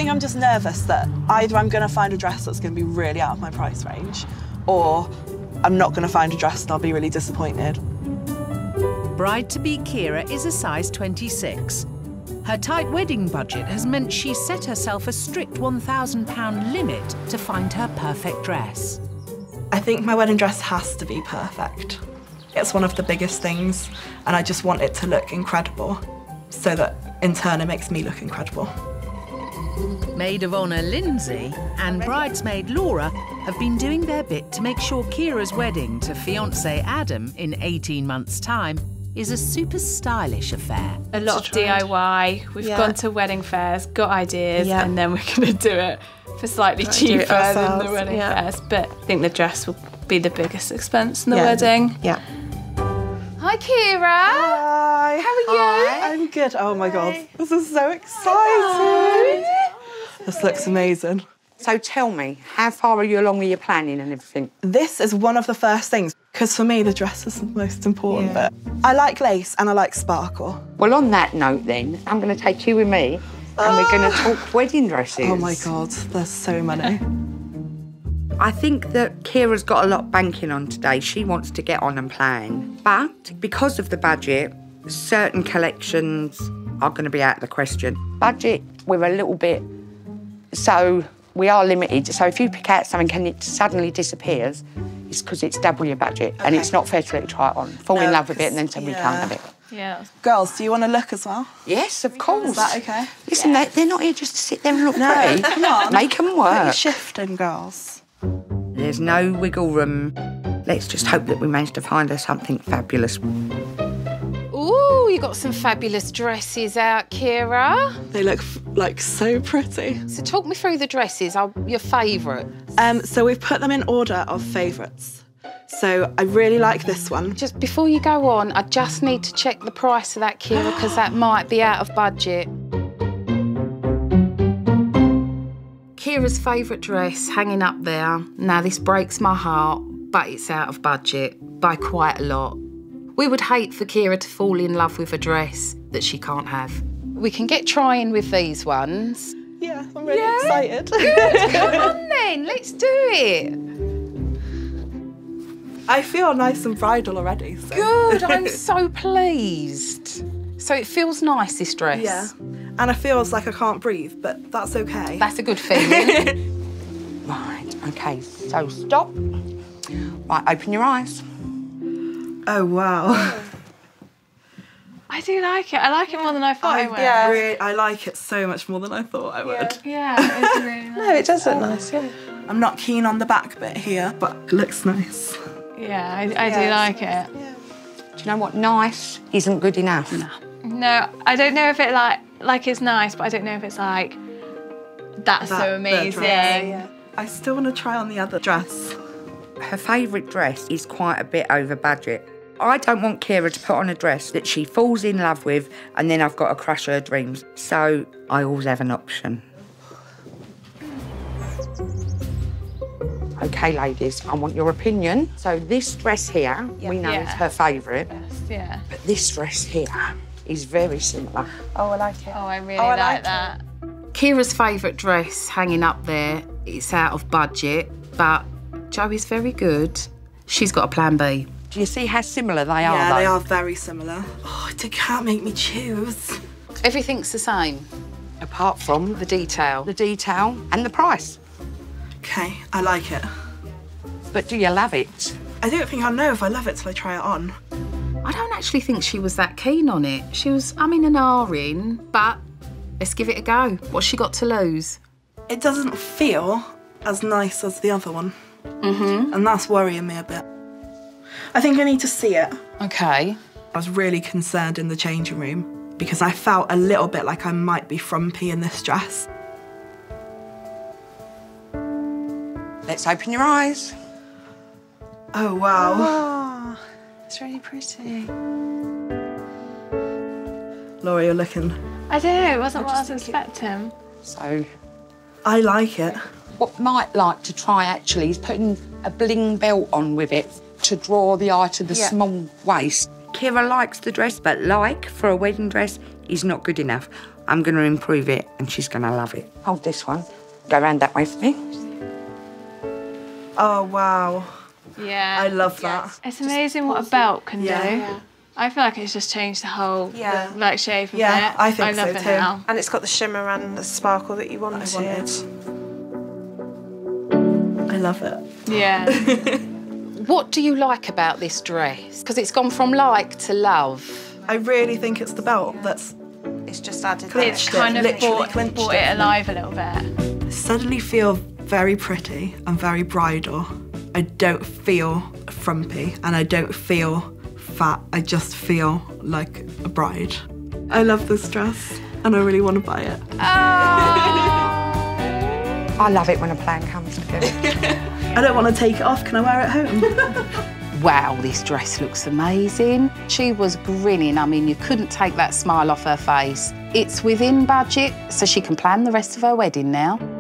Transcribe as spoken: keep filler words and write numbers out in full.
think I'm just nervous that either I'm going to find a dress that's going to be really out of my price range, or I'm not going to find a dress and I'll be really disappointed. Bride-to-be Kira is a size twenty-six. Her tight wedding budget has meant she's set herself a strict one thousand pound limit to find her perfect dress. I think my wedding dress has to be perfect. It's one of the biggest things, and I just want it to look incredible, so that in turn it makes me look incredible. Maid of honour Lindsay and bridesmaid Laura have been doing their bit to make sure Kira's wedding to fiancé Adam in eighteen months' time is a super stylish affair. A lot of D I Y. We've yeah. gone to wedding fairs, got ideas, yeah. and then we're going to do it for slightly Let's cheaper than the wedding yeah. fairs. But I think the dress will be the biggest expense in the yeah. wedding. Yeah. Hi, Kira. Hi. How are you? Hi. I'm good. Oh my God, this is so exciting. This looks amazing. So tell me, how far are you along with your planning and everything? This is one of the first things, because for me the dress is the most important yeah. bit. I like lace and I like sparkle. Well, on that note then, I'm going to take you with me and oh. we're going to talk wedding dresses. Oh my God, there's so many. I think that Kira's got a lot banking on today. She wants to get on and plan. But because of the budget, certain collections are going to be out of the question. Budget, we're a little bit... So we are limited. So if you pick out something and it suddenly disappears, it's because it's double your budget. Okay. And it's not fair to let you try it on. Fall no, in love with it and then say yeah. we can't have it. Yeah. Girls, do you want to look as well? Yes, of course. Is that okay? Listen, yeah. they're not here just to sit there and look no, pretty. Come on. Make them work. Put shifting, girls. There's no wiggle room. Let's just hope that we manage to find her something fabulous. Ooh, you got some fabulous dresses out, Kira. They look like so pretty. So talk me through the dresses, your favourites. Um, so we've put them in order of favourites. So I really like this one. Just before you go on, I just need to check the price of that, Kira, because that might be out of budget. Kira's favourite dress hanging up there. Now, this breaks my heart, but it's out of budget by quite a lot. We would hate for Kira to fall in love with a dress that she can't have. We can get trying with these ones. Yeah, I'm really yeah? excited. Good, come on then, let's do it. I feel nice and bridal already. So. Good, I'm so pleased. So it feels nice, this dress? Yeah, and it feels like I can't breathe, but that's okay. That's a good feeling. Right, okay, so stop. Right, open your eyes. Oh, wow. I do like it. I like it more than I thought I, I would. Yeah, really, I like it so much more than I thought I would. Yeah, yeah it's really nice. No, it does look nice, yeah. I'm not keen on the back bit here, but it looks nice. Yeah, I, I yeah, do like it. Yeah. Do you know what? Nice isn't good enough. No. No, I don't know if it like like it's nice, but I don't know if it's like that's that, so amazing. Yeah, yeah. I still want to try on the other dress. Her favourite dress is quite a bit over budget. I don't want Kira to put on a dress that she falls in love with and then I've got to crush her dreams. So I always have an option. OK, ladies, I want your opinion. So this dress here, yeah. we know yeah. is her favourite. Yes, yeah. But this dress here is very similar. Oh, I like it. Oh, I really oh, I like, like that. It. Kira's favourite dress hanging up there, it's out of budget, but Joey's very good. She's got a plan B. Do you see how similar they are, Yeah, though? they are very similar. Oh, they can't make me choose. Everything's the same. Apart from the detail. The detail and the price. OK, I like it. But do you love it? I don't think I'll know if I love it till I try it on. I don't actually think she was that keen on it. She was umming and ahhing, but let's give it a go. What's she got to lose? It doesn't feel as nice as the other one. Mm-hmm. And that's worrying me a bit. I think I need to see it. OK. I was really concerned in the changing room because I felt a little bit like I might be frumpy in this dress. Let's open your eyes. Oh, wow. Oh, it's really pretty. Laura, you're looking... I do, it wasn't what I was expecting. So... I like it. What I might like to try, actually, is putting a bling belt on with it to draw the eye to the yeah. small waist. Kira likes the dress, but like, for a wedding dress, is not good enough. I'm going to improve it and she's going to love it. Hold this one. Go round that way for me. Oh, wow. Yeah. I love that. It's amazing what a belt can Yeah. do. Yeah. I feel like it's just changed the whole Yeah. like shape of Yeah, it. I think I love so it too. now. And it's got the shimmer and the sparkle that you wanted. I wanted. I love it. Yeah. What do you like about this dress? Because it's gone from like to love. I really think it's the belt that's It's just added Clinched It's it, kind of literally brought, clinched brought it. it alive a little bit. suddenly feel very pretty and very bridal. I don't feel frumpy and I don't feel fat. I just feel like a bride. I love this dress and I really want to buy it. I love it when a plan comes together. I don't want to take it off. Can I wear it home? Wow, this dress looks amazing. She was grinning. I mean, you couldn't take that smile off her face. It's within budget, so she can plan the rest of her wedding now.